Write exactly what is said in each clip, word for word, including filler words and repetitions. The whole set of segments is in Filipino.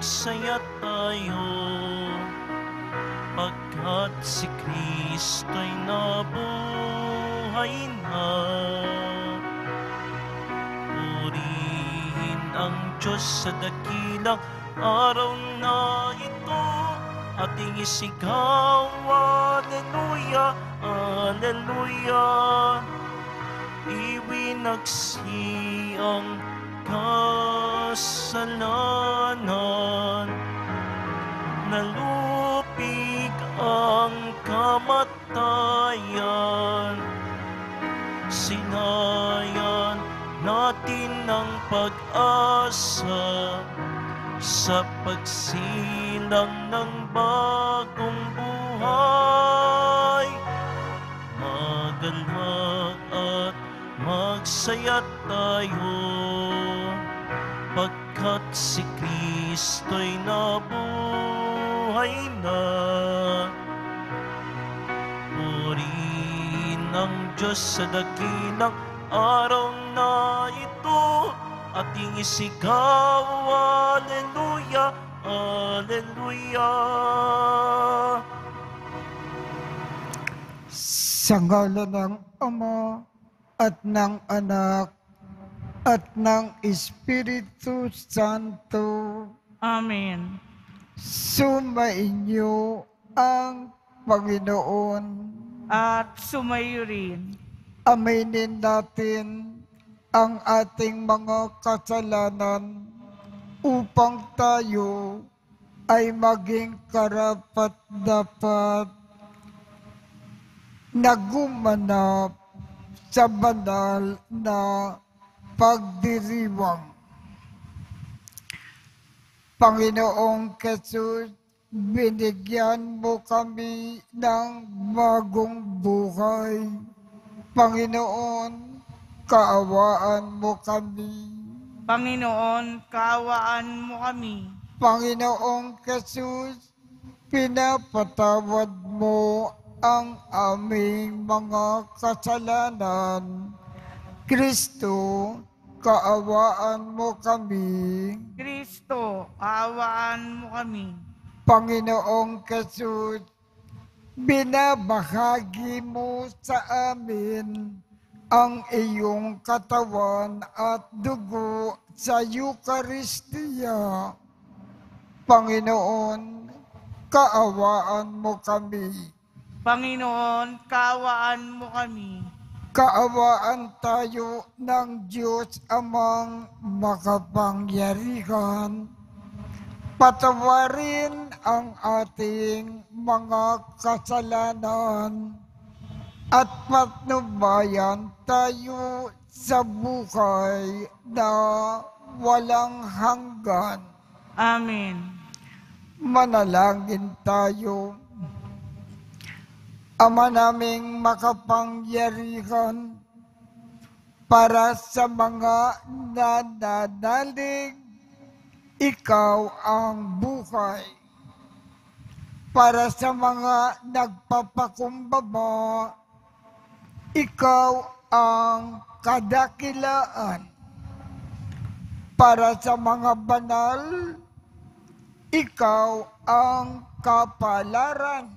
magsaya tayo, pagkat si Kristo'y nabuhay na. Purihin ang Diyos sa dakilang araw na ito, ating isigaw, Alleluia, Alleluia. Iwinagsi ang kasalanan, nalupig ang kamatayan. Sinayan natin ang pag-asa sa pagsilang ng bagong buhay. Magalak at magsaya tayo, pagkat si Kristo'y nabuhay na. Purihin ang Diyos sa dakilang araw na ito, ating isigaw, Alleluia, Alleluia. Sa ngalan ng Ama at ng Anak at ng Espiritu Santo. Amen. Sumainyo ang Panginoon. At sumayo rin. Aminin natin ang ating mga kasalanan upang tayo ay maging karapat-dapat na gumanap sa banal na pagdiriwang. Panginoong Jesus, binigyan mo kami ng bagong buhay. Panginoon, kaawaan mo kami. Panginoon, kaawaan mo kami. Panginoong Jesus, pinapatawad mo ang aming mga kasalanan. Kristo, kaawaan mo kami. Kristo, kaawaan mo kami. Panginoong Jesus, binabahagi mo sa amin ang iyong katawan at dugo sa Eucharistia. Panginoon, kaawaan mo kami. Panginoon, kaawaan mo kami. Kaawaan tayo ng Diyos Amang makapangyarihan. Patawarin ang ating mga kasalanan at patnubayan tayo sa buhay na walang hanggan. Amen. Manalangin tayo. Ama naming makapangyarihan, para sa mga nananalig, ikaw ang buhay. Para sa mga nagpapakumbaba, ikaw ang kadakilaan. Para sa mga banal, ikaw ang kapalaran.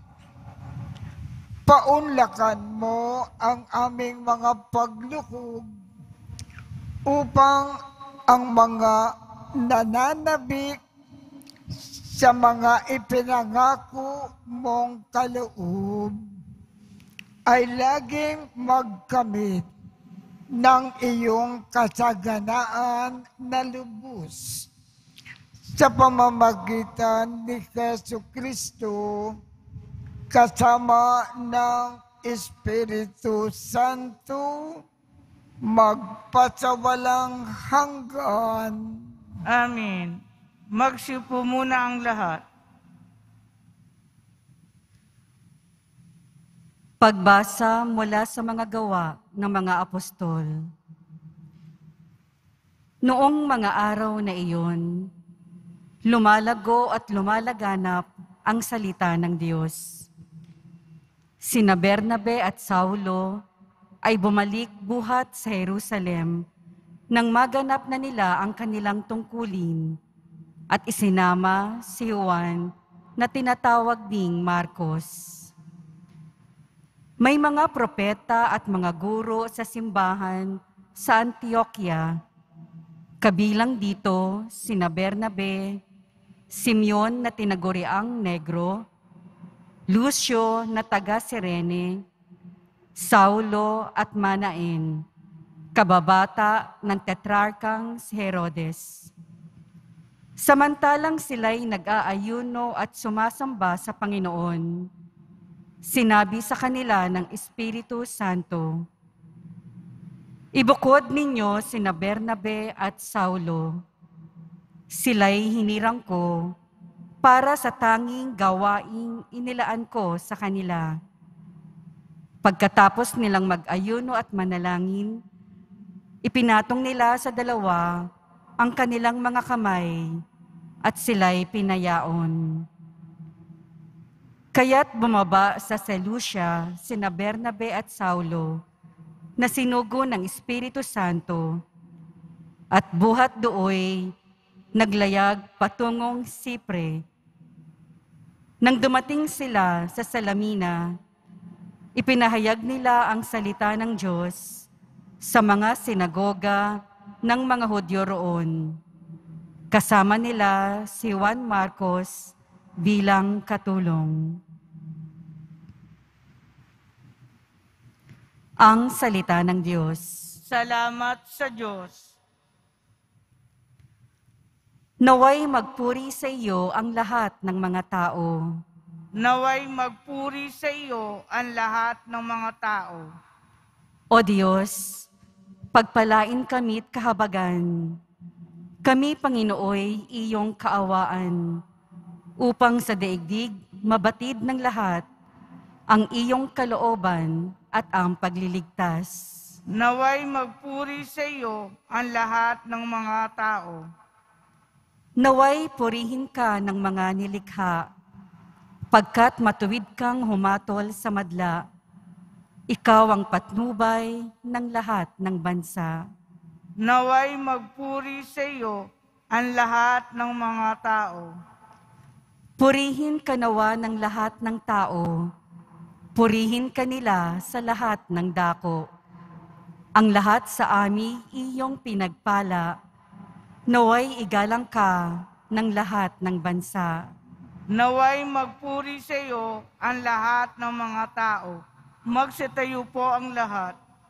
Paunlakan mo ang aming mga paglukog upang ang mga nananabik sa mga ipinangako mong kaloob ay laging magkamit ng iyong kasaganaan na lubos sa pamamagitan ni Jesucristo kasama ng Espiritu Santo, magpasawalang hanggan. Amen. Magsiupo muna ang lahat. Pagbasa mula sa mga gawa ng mga apostol. Noong mga araw na iyon, lumalago at lumalaganap ang salita ng Diyos. Sina Bernabe at Saulo ay bumalik buhat sa Jerusalem nang maganap na nila ang kanilang tungkulin at isinama si Juan na tinatawag ding Marcos. May mga propeta at mga guro sa simbahan sa Antioquia. Kabilang dito sina Bernabe, Simeon na tinaguriang Negro, Lucio na taga Cirene, Saulo at Manaen, kababata ng tetrarkang si Herodes. Samantalang sila'y nag-aayuno at sumasamba sa Panginoon, sinabi sa kanila ng Espiritu Santo, "Ibukod ninyo sina Bernabe at Saulo. Sila'y hinirang ko para sa tanging gawaing inilaan ko sa kanila." Pagkatapos nilang mag-ayuno at manalangin, ipinatong nila sa dalawa ang kanilang mga kamay at sila'y pinayaon. Kaya't bumaba sa Seleucia sina Bernabe at Saulo na sinugo ng Espiritu Santo at buhat dooy naglayag patungong Sipre. Nang dumating sila sa Salamina, ipinahayag nila ang salita ng Diyos sa mga sinagoga ng mga Hudyo roon. Kasama nila si Juan Marcos bilang katulong. Ang salita ng Diyos. Salamat sa Diyos. Naway magpuri sa iyo ang lahat ng mga tao. Naway magpuri sa iyo ang lahat ng mga tao. O Diyos, pagpalain kami't kahabagan. Kami, Panginooy, iyong kaawaan, upang sa daigdig mabatid ng lahat ang iyong kalooban at ang pagliligtas. Naway magpuri sa iyo ang lahat ng mga tao. Naway purihin ka ng mga nilikha, pagkat matuwid kang humatol sa madla. Ikaw ang patnubay ng lahat ng bansa. Naway magpuri sa iyo ang lahat ng mga tao. Purihin ka nawa ng lahat ng tao. Purihin ka nila sa lahat ng dako. Ang lahat sa ami iyong pinagpala. Naway igalang ka ng lahat ng bansa. Naway magpuri sa iyo ang lahat ng mga tao. Magsitayo po ang lahat.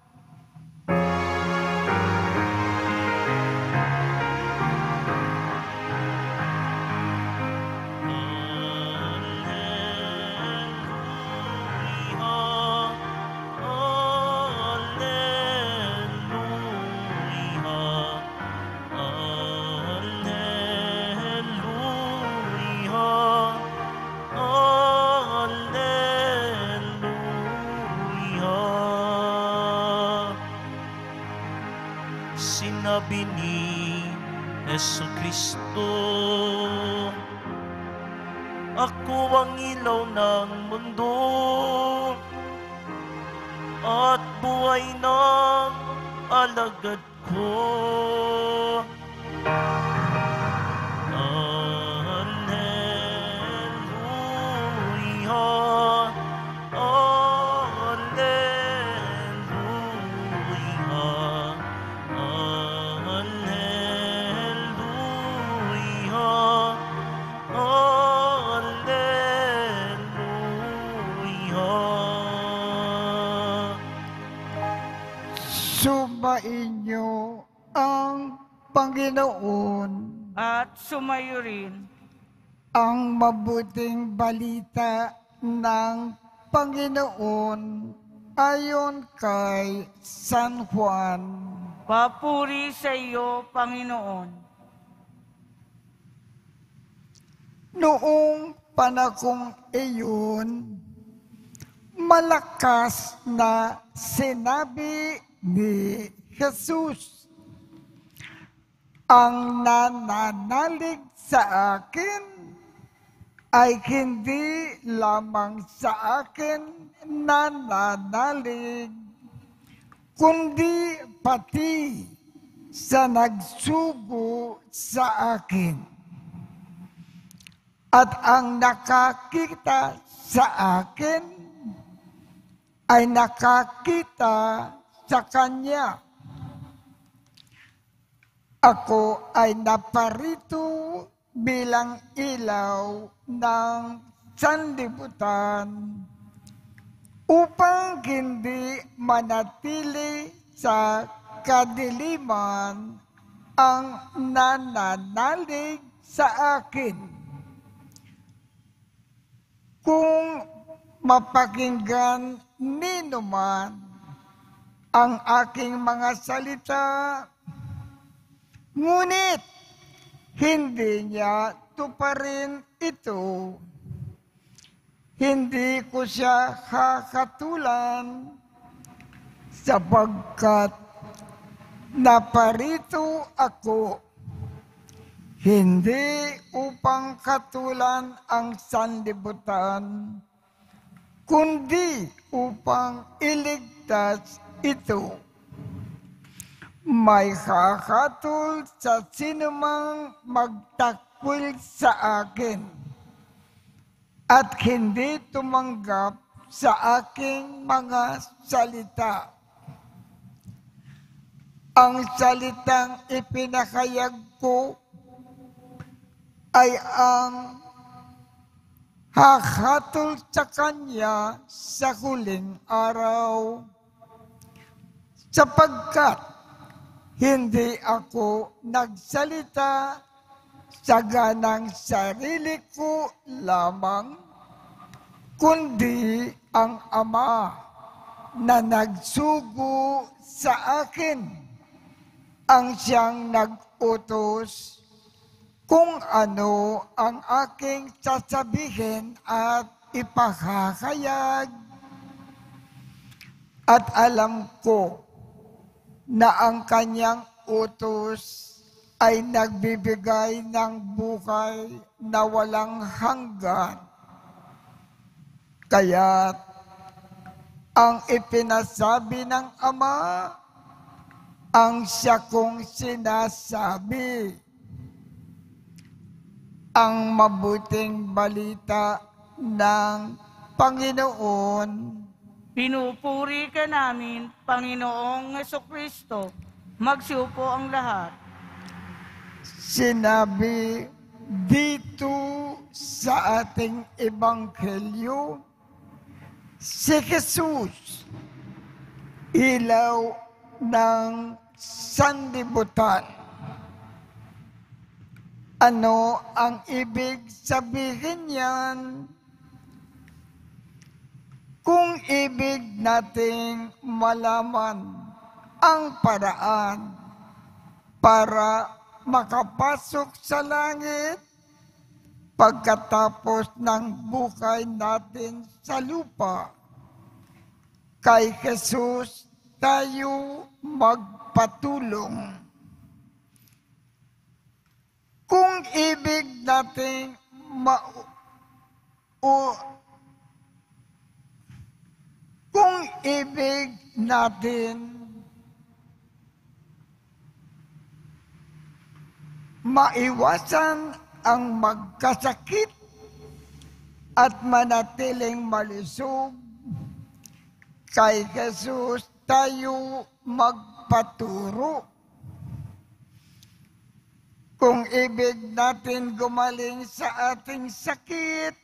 Sinabi ni Jesucristo, "Ako ang ilaw ng mundo at buhay ng alagad ko." Alleluia, Sumainyo ang Panginoon. At sumayo rin Ang mabuting balita ng Panginoon ayon kay San Juan. papuri sa iyo, Panginoon. Noong panahong iyon, malakas na sinabi ni Jesus, "Ang nananalig sa akin ay hindi lamang sa akin nananalig, kundi pati sa nagsugo sa akin." At ang nakakita sa akin ay nakakita sa Kanya. Ako ay naparito bilang ilaw ng sanlibutan upang hindi manatili sa kadiliman ang nananalig sa akin. Kung mapakinggan nino man ang aking mga salita, ngunit hindi niya tuparin ito, hindi ko siya kakatulan sapagkat naparito ako hindi upang katulan ang sanlibutan, kundi upang iligtas ito. May kakatul sa sinumang magtakwil sa akin at hindi tumanggap sa aking mga salita. Ang salitang ipinakayag ko ay ang hakatul sa Kanya sa huling araw, sapagkat hindi ako nagsalita sa ganang sarili ko lamang, kundi ang Ama na nagsugo sa akin ang siyang nag-utos kung ano ang aking sasabihin at ipakakayag. At alam ko na ang Kanyang utos ay nagbibigay ng buhay na walang hanggan. Kaya't ang ipinasabi ng Ama ang siya kong sinasabi. Ang mabuting balita ng Panginoon. Pinupuri ka namin, Panginoong Jesucristo. Magsiupo ang lahat. Sinabi dito sa ating ebanghelyo, si Jesus, ilaw ng sanlibutan. Ano ang ibig sabihin niyan? Kung ibig nating malaman ang paraan para makapasok sa langit pagkatapos ng buhay natin sa lupa, kay Jesus tayo magpatulong. Kung ibig nating ma o kung ibig natin maiwasan ang magkasakit at manatiling malusog, kay Jesus tayo magpaturo. Kung ibig natin gumaling sa ating sakit,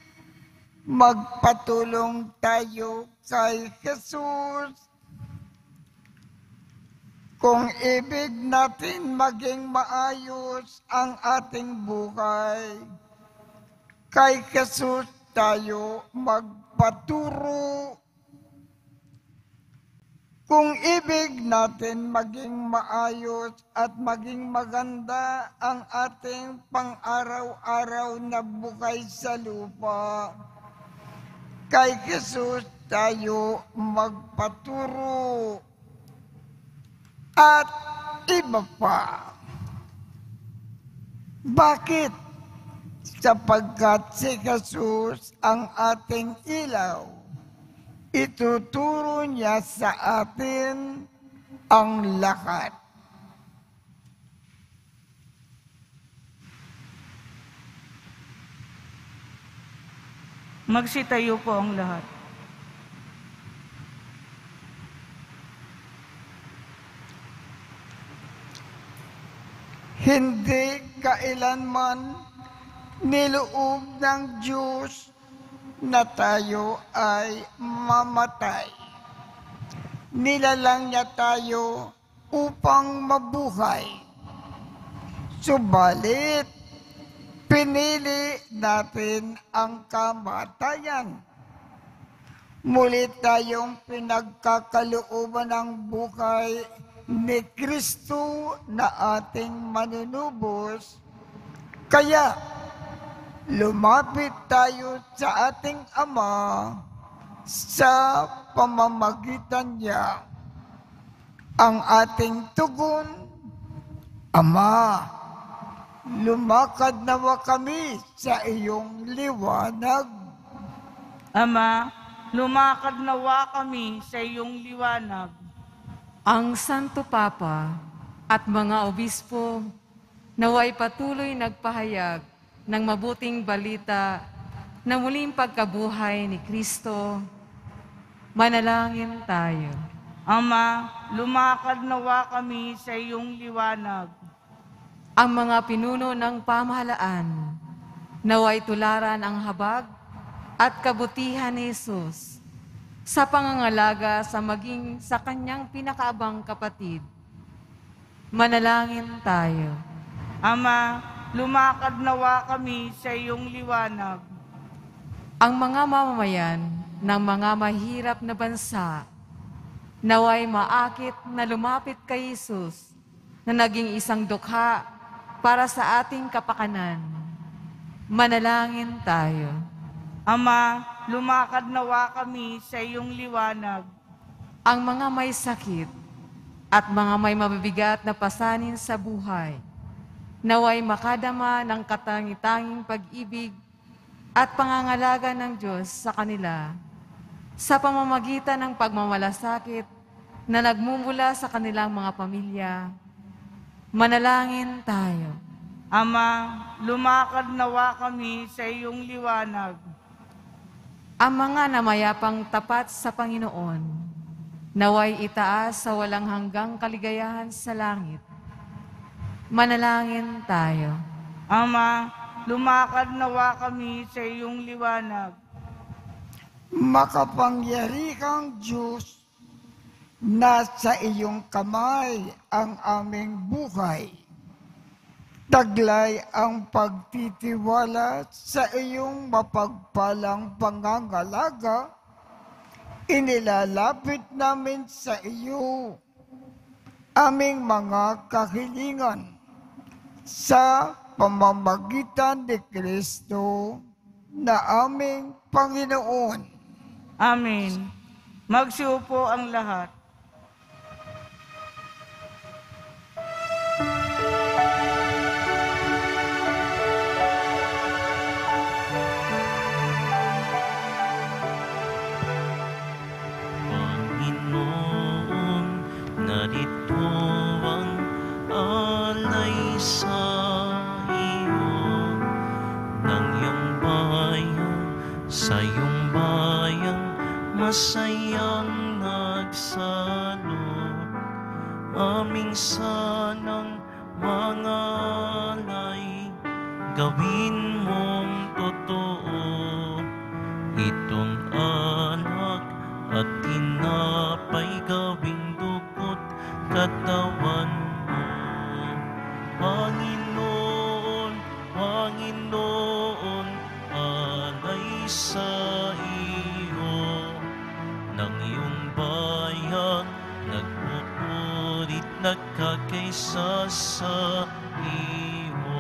magpatulong tayo kay Jesus. Kung ibig natin maging maayos ang ating buhay, kay Jesus tayo magpaturo. Kung ibig natin maging maayos at maging maganda ang ating pang-araw-araw na buhay sa lupa, kay Jesus tayo magpaturo. At iba pa. Bakit? Sapagkat si Jesus ang ating ilaw. Ituturo niya sa atin ang lahat. Magsitayo po ang lahat. Hindi kailanman niloob ng Diyos na tayo ay mamatay. Nilalang niya tayo upang mabuhay. Subalit, pinili natin ang kamatayan. Muli tayong pinagkakalooban ng buhay ni Kristo na ating manunubos. Kaya, lumapit tayo sa ating Ama sa pamamagitan niya. Ang ating tugon, Ama, lumakad nawa kami sa iyong liwanag. Ama, lumakad nawa kami sa iyong liwanag. Ang Santo Papa at mga obispo naway patuloy nagpahayag ng mabuting balita na muling pagkabuhay ni Kristo. Manalangin tayo. Ama, lumakad nawa kami sa iyong liwanag. Ang mga pinuno ng pamahalaan naway tularan ang habag at kabutihan ni Jesus sa pangangalaga sa maging sa kanyang pinakaabang kapatid. Manalangin tayo. Ama, lumakad nawa kami sa iyong liwanag. Ang mga mamamayan ng mga mahirap na bansa naway maakit na lumapit kay Jesus na naging isang dukha para sa ating kapakanan. Manalangin tayo. Ama, lumakad nawa kami sa iyong liwanag. Ang mga may sakit at mga may mabibigat na pasanin sa buhay, naway makadama ng katangi-tanging pag-ibig at pangangalaga ng Diyos sa kanila sa pamamagitan ng pagmamalasakit na nagmumula sa kanilang mga pamilya. Manalangin tayo. Ama, lumakad nawa kami sa iyong liwanag. Ang mga namayapang tapat sa Panginoon, naway itaas sa walang hanggang kaligayahan sa langit. Manalangin tayo. Ama, lumakad nawa kami sa iyong liwanag. Makapangyarihang Diyos, nasa iyong kamay ang aming buhay. Taglay ang pagtitiwala sa iyong mapagpalang pangangalaga. Inilalapit namin sa iyo aming mga kahilingan sa pamamagitan ni Kristo na aming Panginoon. Amen. Magsiupo ang lahat. Panginoon, narito ang alay sa iyo ng iyong bayan, sa iyong bayan masayang nagsalot. Aming sanang mga alay, gawin mong totoo itong alak at tinapay, gawing dugo't katawan mo. Panginoon, Panginoon, alay sa iyo ng iyong bayan, nagpupurit, nagkakaisa sa iyo.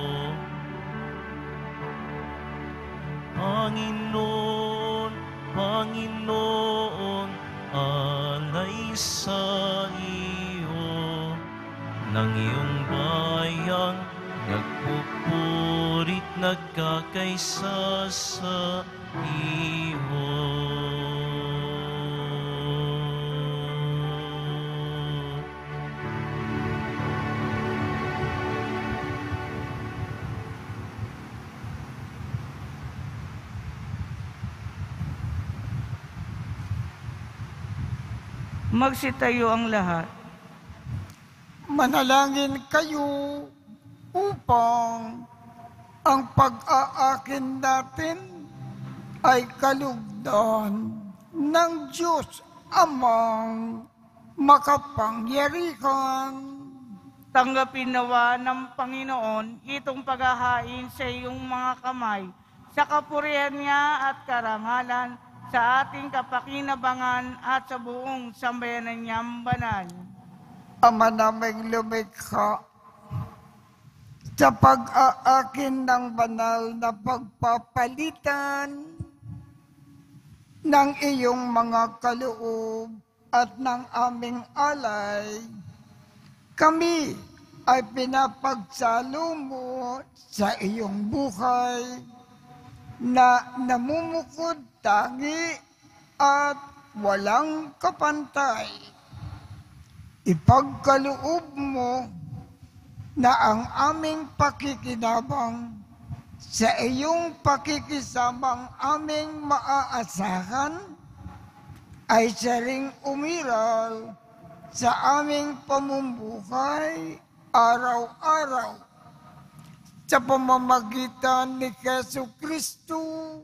Panginoon, Panginoon, alay sa iyo ng iyong bayan, nagpupurit, nagkakaisa sa iyo. Magsitayo ang lahat. Manalangin kayo upang ang pag-aakin natin ay kalugdan ng Diyos Amang makapangyarihan. Tanggapin nawa ng Panginoon itong paghahain sa iyong mga kamay, sa kapurihan niya at karangalan, sa ating kapakinabangan at sa buong sambayanan niyang banal. Ama naming lumikha, sa pag-aakin ng banal na pagpapalitan ng iyong mga kaloob at ng aming alay, kami ay pinapagsalo mo sa iyong buhay na namumukod tangi at walang kapantay. Ipagkaloob mo na ang aming pakikinabang sa iyong pakikisamang aming maaasahan ay siya ring umiral sa aming pamumuhay araw-araw sa pamamagitan ni Jesu Kristo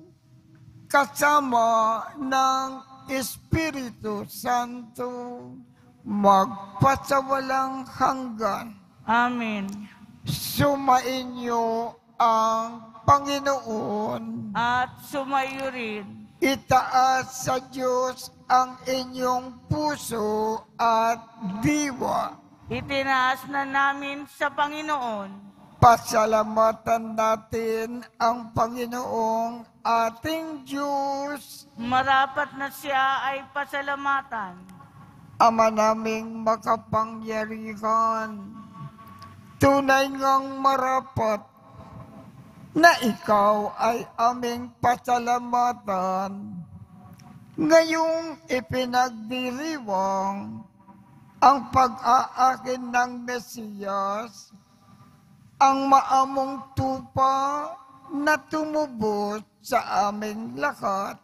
kasama ng Espiritu Santo magpasawalang hanggan. Amen. Sumainyo ang Panginoon. At sumayo rin. Itaas sa Diyos ang inyong puso at diwa. Itinaas na namin sa Panginoon. Pasalamatan natin ang Panginoong ating Diyos. Marapat na siya ay pasalamatan. Ama naming makapangyarihan, tunay ngang marapat na ikaw ay aming pasalamatan. Ngayong ipinagdiriwang ang pag-aakin ng Mesiyas, ang maamong tupa na tumubos sa aming lahat.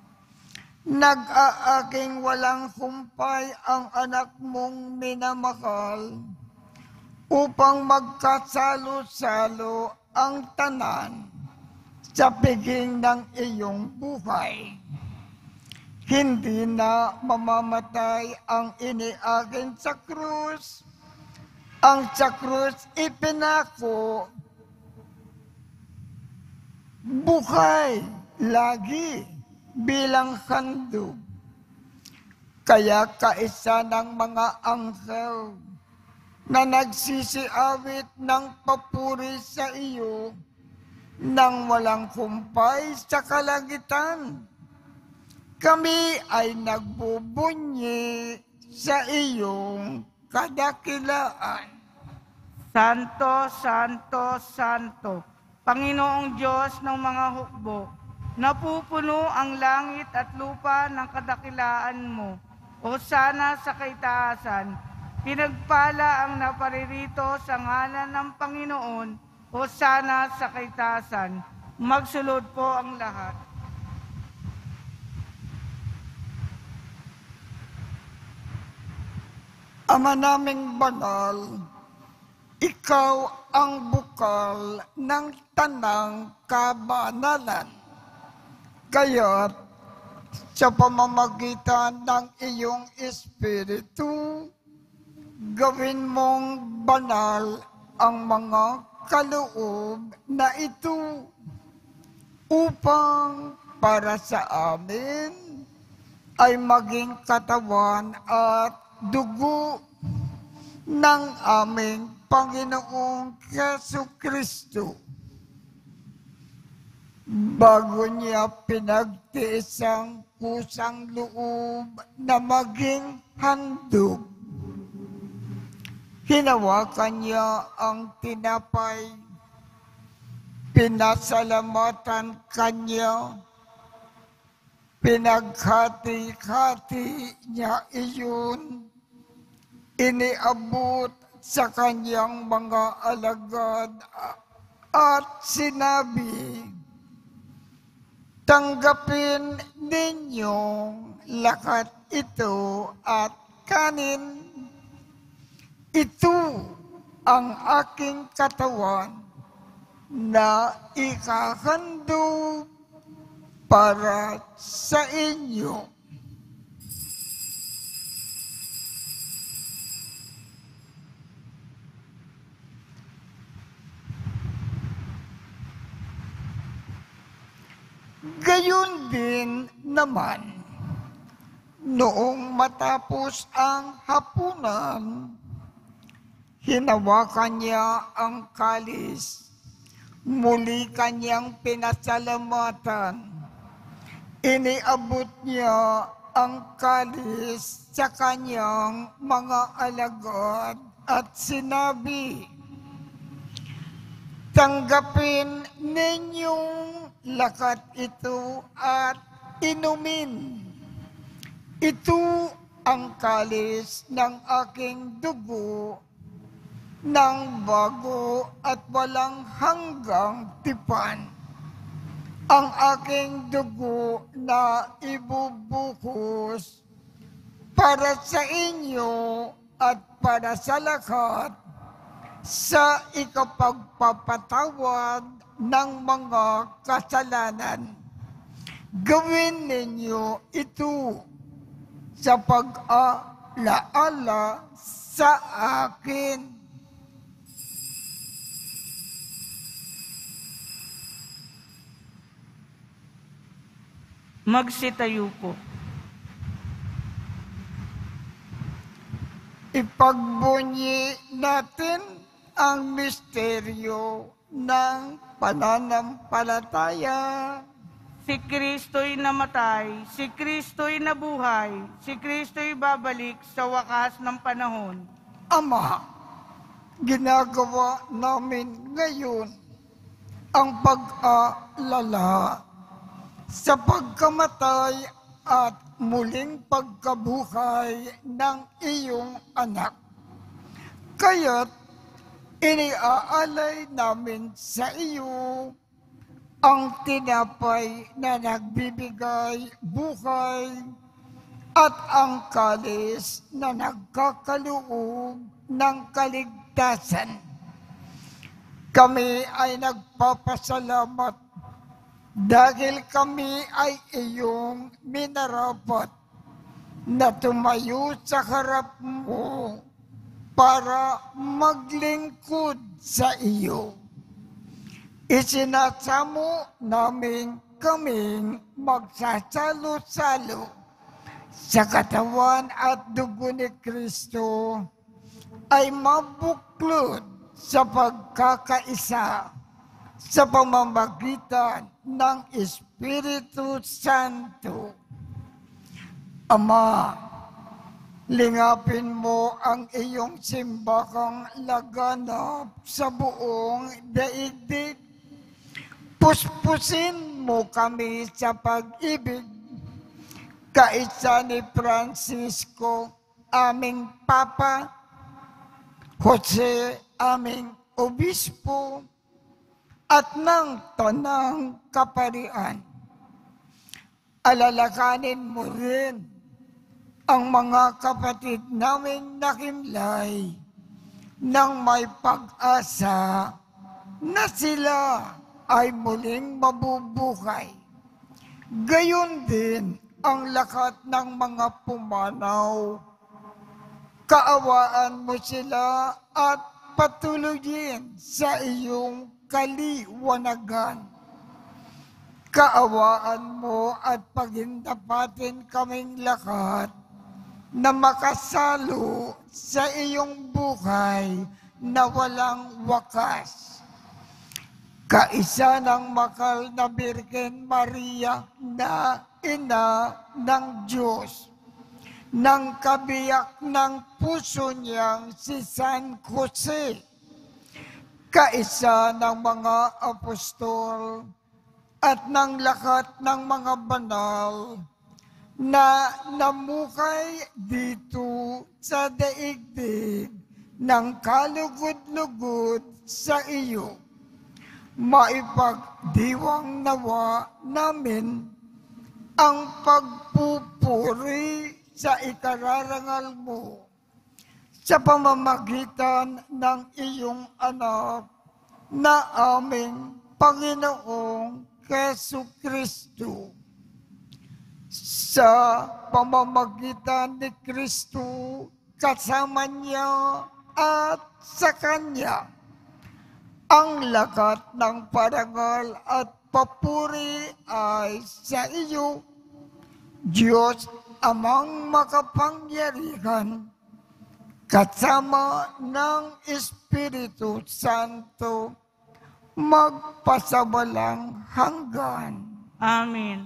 Nag-aaking walang humpay ang anak mong minamahal upang magkasalo-salo ang tanan sa piging ng iyong buhay. Hindi na mamamatay ang iniakin sa krus. Ang sa krus ipinako, buhay lagi bilang handog. Kaya kaisa ng mga anghel na nagsisiawit ng papuri sa iyo nang walang kumpay sa kalangitan. Kami ay nagbubunyi sa iyong kadakilaan. Santo, Santo, Santo, Panginoong Diyos ng mga hukbo, napupuno ang langit at lupa ng kadakilaan mo. O sana sa kaitaasan, pinagpala ang naparirito sa ngalan ng Panginoon. O sana sa kaitaasan, magsulod po ang lahat. Ama naming banal, ikaw ang bukal ng tanang kabanalan. Kaya't sa pamamagitan ng iyong Espiritu, gawin mong banal ang mga kaloob na ito upang para sa amin ay maging katawan at dugo ng aming Panginoong Jesucristo. Bago niya pinagtiis ang kusang loob na maging handog, hinawakan niya ang tinapay, pinasalamatan kanya, pinaghati-hati niya iyon, iniabot sa kanyang mga alagad at sinabi, tanggapin ninyong lahat ito at kanin. Ito ang aking katawan na ikahandog para sa inyo. Gayon din naman, noong matapos ang hapunan, hinawakan niya ang kalis, muli kanyang pinasalamatan. Iniabot niya ang kalis sa kanyang mga alagad at sinabi, "Tanggapin ninyong lakat ito at inumin. Ito ang kalis ng aking dugo ng bago at walang hanggang tipan. Ang aking dugo na ibubuhos para sa inyo at para sa lahat sa ikapagpapatawad ng mga kasalanan. Gawin ninyo ito sa pag-alaala sa akin." Magsitayo po. Ipagbunyi natin ang misteryo ng pananampalataya. Si Kristo'y namatay, si Kristo'y nabuhay, si Kristo'y babalik sa wakas ng panahon. Ama, ginagawa namin ngayon ang pag-aalala sa pagkamatay at muling pagkabuhay ng iyong anak. Kaya't iniaalay namin sa iyo ang tinapay na nagbibigay buhay at ang kalis na nagkakaloob ng kaligtasan. Kami ay nagpapasalamat dahil kami ay iyong minarapat na tumayo sa harap mo para maglingkod sa iyo. Isinasamo namin kaming magsasalo-salo sa katawan at dugo ni Kristo ay mabuklod sa pagkakaisa sa pamamagitan ng Espiritu Santo. Ama, lingapin mo ang iyong simbahang laganap sa buong daigdig. Puspusin mo kami sa pag-ibig, kaisa ni Francisco, aming Papa, Jose, aming Obispo, at ng tanang kaparian. Alalakanin mo rin ang mga kapatid naming nakimlay nang may pag-asa na sila ay muling mabubuhay. Gayon din ang lahat ng mga pumanaw. Kaawaan mo sila at patuloyin sa iyong kaliwanagan. Kaawaan mo at pagindapatin kaming lahat na makasalo sa iyong buhay na walang wakas. Kaisa ng makal na Birhen Maria na ina ng Diyos, ng kabiyak ng puso niyang si San Jose, kaisa ng mga apostol at ng lahat ng mga banal na namuhay dito sa daigdig ng kalugod-lugod sa iyo. Maipagdiwang nawa namin ang pagpupuri sa ikararangal mo sa pamamagitan ng iyong anak na aming Panginoong Kesu Kristo. Sa pamamagitan ni Kristo, kasama niya at sa Kanya, ang lahat ng parangal at papuri ay sa iyo, Diyos Amang makapangyarihan, kasama ng Espiritu Santo, magpasawalang hanggan. Amen.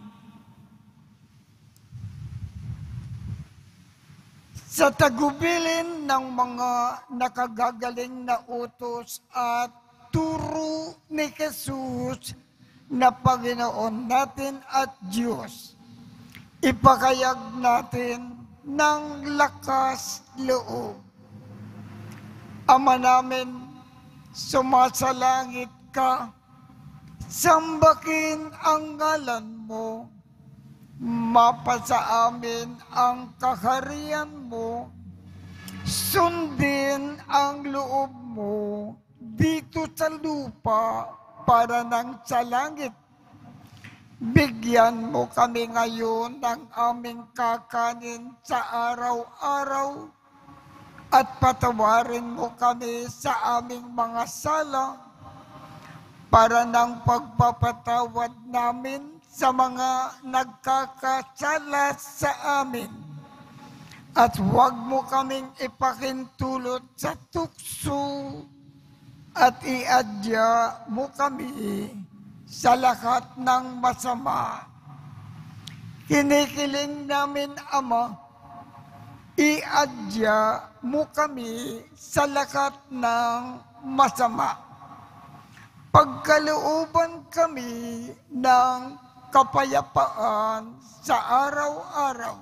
Sa tagubilin ng mga nakagagaling na utos at turo ni Jesus na Panginoon natin at Diyos, ipakayag natin ng lakas loob. Ama namin, sumasalangit ka, sambakin ang ngalan mo, mapasa amin ang kaharian mo, sundin ang loob mo dito sa lupa para nang sa langit. Bigyan mo kami ngayon ng aming kakanin sa araw-araw at patawarin mo kami sa aming mga sala para ng pagpapatawad namin sa mga nagkakasala sa amin. At huwag mo kaming ipakintulot sa tukso at iadya mo kami sa lahat ng masama. Kinikiling namin, Ama, iadya mo kami sa lahat ng masama. Pagkalooban kami ng kapayapaan sa araw-araw.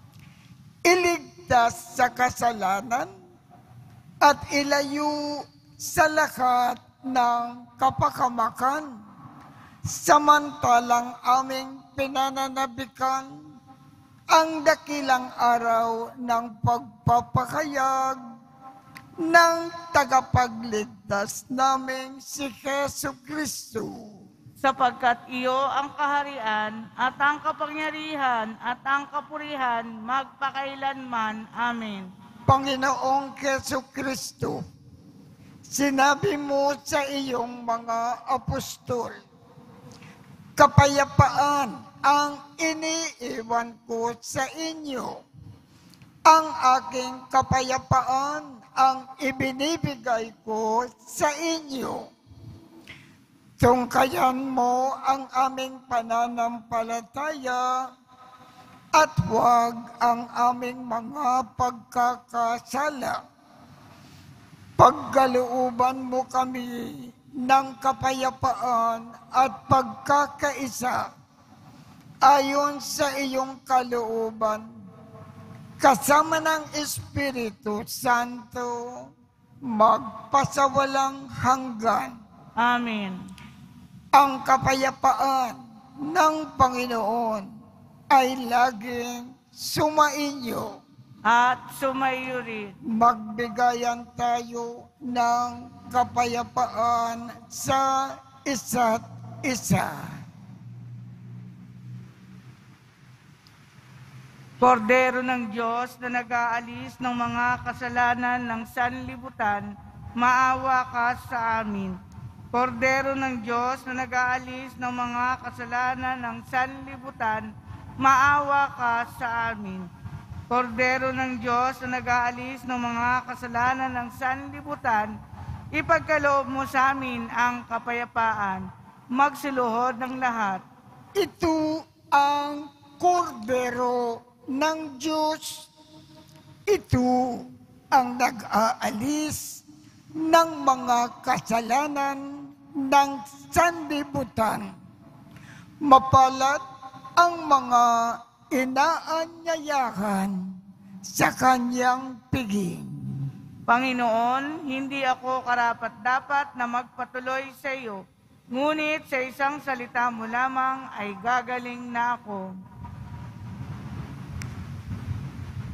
Iligtas sa kasalanan at ilayo sa lahat ng kapakamakan. Samantalang aming pinananabikan ang dakilang araw ng pagpapakayag ng tagapagligtas naming si Jesu Kristo. Sapagkat iyo ang kaharian at ang kapangyarihan at ang kapurihan magpakailanman. Amen. Panginoong Jesu Kristo, sinabi mo sa iyong mga apostol, kapayapaan ang iniiwan ko sa inyo. Ang aking kapayapaan ang ibinibigay ko sa inyo. Tungkayan mo ang aming pananampalataya at huwag ang aming mga pagkakasala. Pagkalooban mo kami ng kapayapaan at pagkakaisa ayon sa iyong kalooban, kasama ng Espiritu Santo, magpasawalang hanggan. Amen. Ang kapayapaan ng Panginoon ay laging sumainyo. At sumayo rin. Magbigayan tayo ng kapayapaan sa isa't isa. Kordero ng Diyos na nag-aalis ng mga kasalanan ng sanlibutan, maawa ka sa amin. Kordero ng Diyos na nag-aalis ng mga kasalanan ng sanlibutan, maawa ka sa amin. Kordero ng Diyos na nag-aalis ng mga kasalanan ng sanlibutan, ipagkaloob mo sa amin ang kapayapaan, magsiluhod ng lahat. Ito ang kordero ng Diyos. Ito ang nag-aalis ng mga kasalanan ng sanlibutan. Mapalad ang mga inaanyayahan sa kanyang piging. Panginoon, hindi ako karapat-dapat na magpatuloy sa iyo, ngunit sa isang salita mo lamang ay gagaling na ako.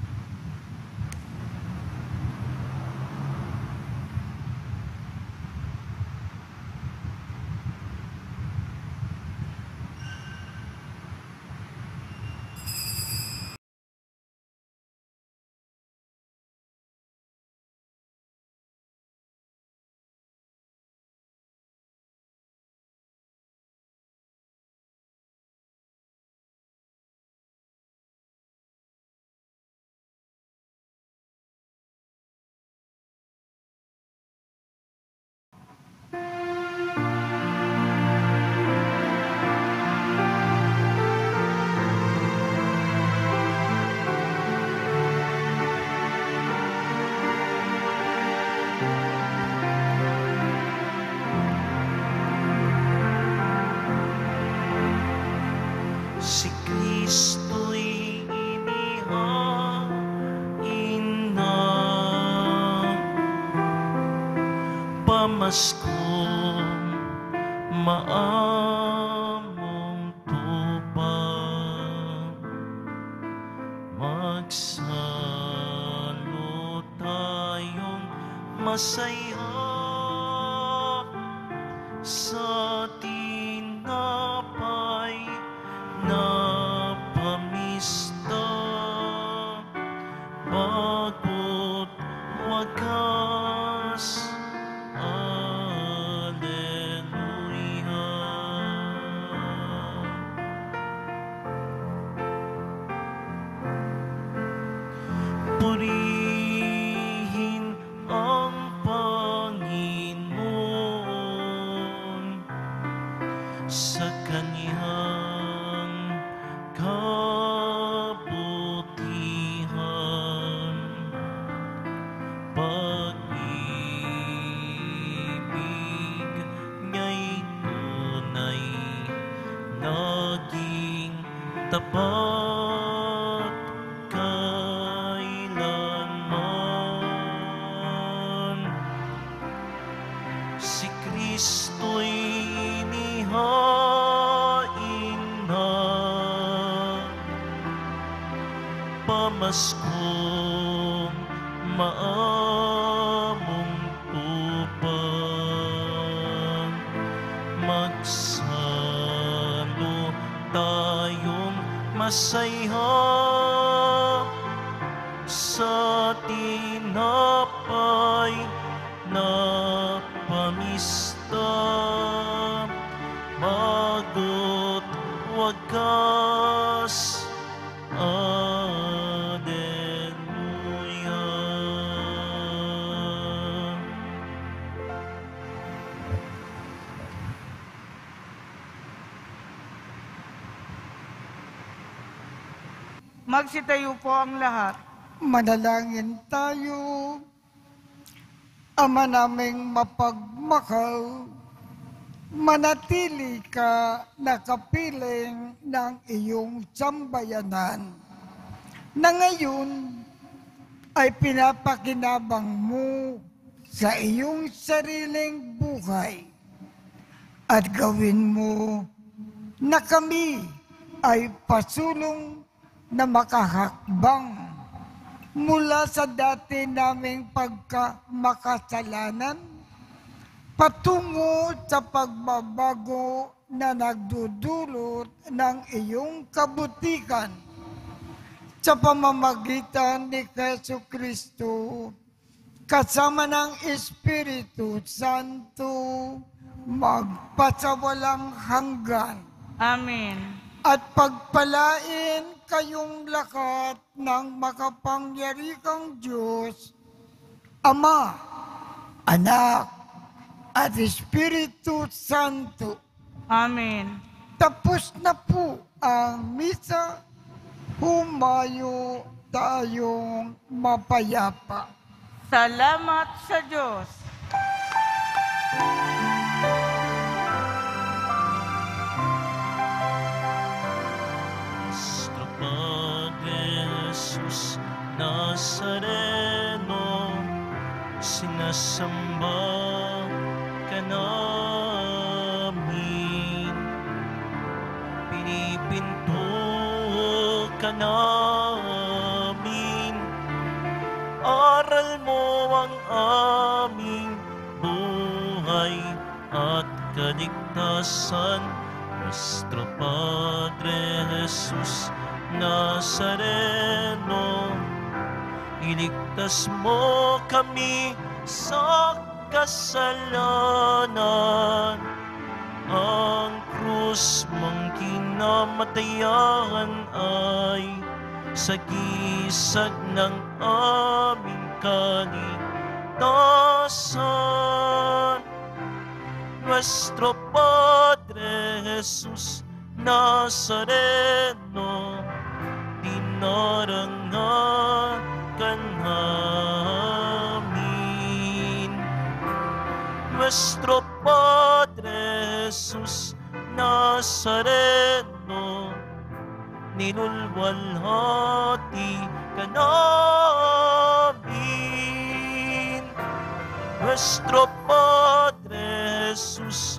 pamaskong maamong tupang, magsalo tayong masaya sa tinapay na pamista, bago't wagas. Alleluia. Purihin ang Panginoon sa Kaniyang kabutihan. Pag-ibig niya'y tunay, naging tapat kailanman. Si Kristo'y inihain na pamaskong maamong tupang, magsalo tayong masaya sa tinapay na pamista, bago't wagas. Alleluia. Magsitayo po ang lahat. Manalangin tayo. Ama naming mapagmahal, manatili ka nakapiling ng iyong sambayanan na ngayon ay pinapakinabang mo sa iyong sariling buhay at gawin mo na kami ay pasulong na makahakbang mula sa dati naming pagkamakasalanan patungo sa pagbabago na nagdudulot ng iyong kabutikan sa pamamagitan ni Jesu Kristo kasama ng Espiritu Santo magpasawalang hanggan. Amen. At pagpalain kayong lahat ng makapangyarihang Diyos, Ama, Anak, at Espiritu Santo. Amen. Tapos na po ang misa, humayo tayong mapayapa. Salamat sa Diyos. Nuestro Padre Jesus Nazareno, sinasamba ka namin, pinipinto ka namin, aral mo ang aming buhay at kaligtasan. Nuestro Padre Jesus Nazareno, iligtas mo kami sa kasalanan. Ang krus mong kinamatayan ay sagisag ng aming kaligtasan. Nuestro Padre Jesus Nazareno, dinarangan ka namin. Nuestro Padre Jesus Nazareno, ninulwalhati ka namin. Nuestro Padre Jesus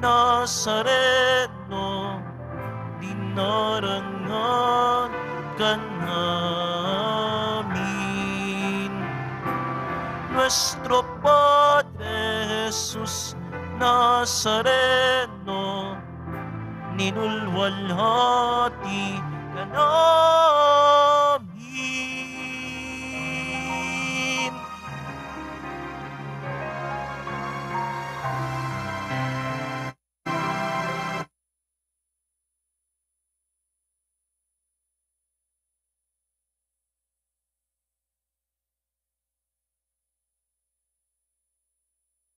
Nazareno, dinarangan ka namin. Nuestro Padre Jesus Nazareno, ninulwalhati ka namin.